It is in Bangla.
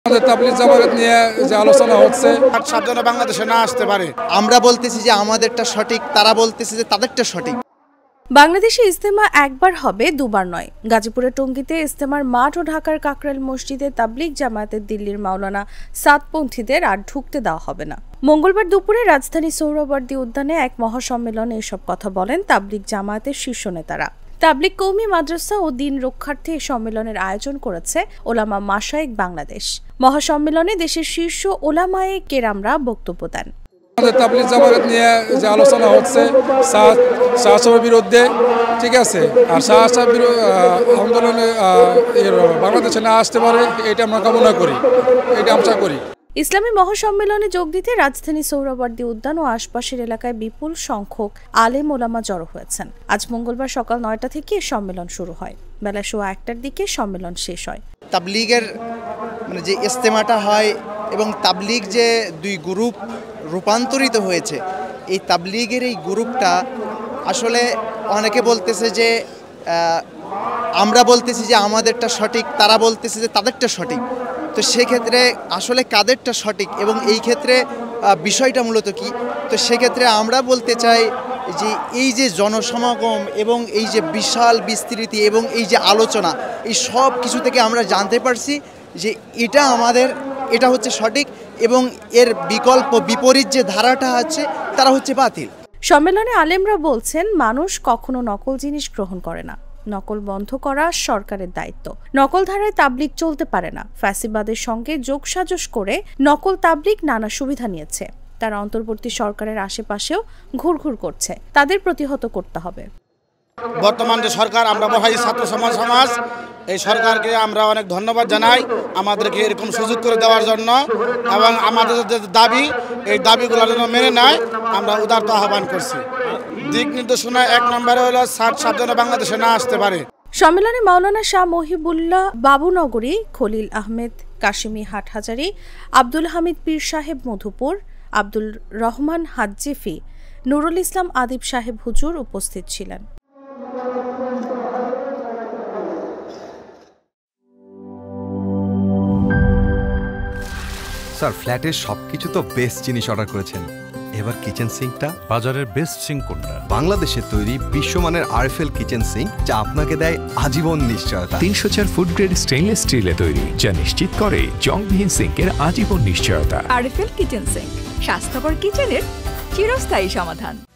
আমাদের তাবলীগ জামাত নিয়ে যে আলোচনা হচ্ছে, সাবধানে বাংলাদেশে না আসতে পারে। আমরা বলতেছি যে আমাদেরটা সঠিক, তারা বলতেছে যে তাদেরটা সঠিক। বাংলাদেশে ইজতেমা একবার হবে, দুবার নয়। গাজীপুরের টঙ্গীতে ইজতেমার মাঠ ও ঢাকার কাকরাইল মসজিদে তাবলীগ জামায়াতের দিল্লির মাওলানা সাদপন্থীদের আর ঢুকতে দেওয়া হবে না। মঙ্গলবার দুপুরে রাজধানী সোহরাওয়ার্দী উদ্যানে এক মহাসম্মেলনে এসব কথা বলেন তাবলীগ জামায়াতের শীর্ষ নেতারা। তাবলীগ কওমি মাদ্রাসা ও দিন রক্ষার্থে এই সম্মেলনের আয়োজন করেছে ওলামা মাশায়েখ বাংলাদেশ। মহাসম্মেলনে দেশের শীর্ষ ওলামায়ে কেরামরা বক্তব্য দেন। আমাদের তাবলীগ জামাত নিয়ে যে আলোচনা হচ্ছে শাহসাহেবের বিরুদ্ধে, ঠিক আছে, আর শাহসাহেব আন্দোলনে বাংলাদেশে না আসতে পারে, এটা আমরা কামনা করি, এটা আশা করি। ইসলামী মহাসম্মেলনে যোগ দিতে রাজধানী সোহরাওয়ার্দী উদ্যান ও আশপাশের এলাকায় বিপুল সংখ্যক আলেম ওলামা জড়ো হয়েছেন। আজ মঙ্গলবার সকাল ৯টা থেকে সম্মেলন শুরু হয়। বেলা ১১টার দিকে সম্মেলন শেষ হয়। তাবলীগের যে ইজতেমাটা হয় এবং তাবলীগ যে দুই গ্রুপ রূপান্তরিত হয়েছে, এই তাবলীগের এই গ্রুপটা আসলে অনেকে বলতেছে যে আমরা বলতেছি যে আমাদেরটা সঠিক, তারা বলতেছে যে তাদেরটা সঠিক। তো সেক্ষেত্রে আসলে কাদেরটা সঠিক এবং এই ক্ষেত্রে বিষয়টা মূলত কি? তো সেক্ষেত্রে আমরা বলতে চাই যে এই যে জনসমাগম এবং এই যে বিশাল বিস্তৃতি এবং এই যে আলোচনা, এই সব কিছু থেকে আমরা জানতে পারছি যে এটা হচ্ছে সঠিক এবং এর বিপরীত যে ধারাটা আছে তারা হচ্ছে বাতিল। সম্মেলনে আলেমরা বলছেন, মানুষ কখনো নকল জিনিস গ্রহণ করে না। নকল বন্ধ করা সরকারের দায়িত্ব। নকল ধারায় তাবলীগ চলতে পারে না। ফ্যাসিবাদের সঙ্গে যোগসাজশ করে নকল তাবলীগ নানা সুবিধা নিয়েছে। তারা অন্তর্বর্তী সরকারের আশেপাশেও ঘুরঘুর করছে। তাদের প্রতিহত করতে হবে। বর্তমান যে সরকার, আমরা বহাই ছাত্র সমাজ এই সরকারকে আমরা অনেক ধন্যবাদ জানাই আমাদেরকে এরকম সুযোগ করে দেওয়ার জন্য, এবং আমাদের যে দাবি, এই দাবিগুলো যেন মেনে নেয় আমরা উদারত আহ্বান করছি। দিক নির্দেশনা ১ নম্বরে হলো সাবধানে বাংলাদেশে না আসতে পারে। সম্মেলনে মাওলানা শাহ মহিবুল্লাহ বাবুনগরী, খলিল আহমেদ কাশিমি হাটহাজারী, আব্দুল হামিদ পীর সাহেব মধুপুর, আব্দুল রহমান হাজ্জিফি, নুরুল ইসলাম আদিব সাহেব হুজুর উপস্থিত ছিলেন। স্যার, ফ্ল্যাটের সবকিছু তো বেস্ট জিনিস অর্ডার করেছেন, এবার কিচেন সিঙ্কটা? বাজারের বেস্ট সিঙ্ক কোনটা? বাংলাদেশে তৈরি বিশ্বমানের আরএফএল কিচেন সিঙ্ক, যা আপনাকে দেয় আজীবন নিশ্চয়তা। ৩০০ ফুড গ্রেড স্টেইনলেস স্টিলে তৈরি, যা নিশ্চিত করে জংবিহীন সিঙ্কের আজীবন নিশ্চয়তা। আরএফএল কিচেন সিঙ্ক, স্বাস্থ্যকর কিচেনের চিরস্থায়ী সমাধান।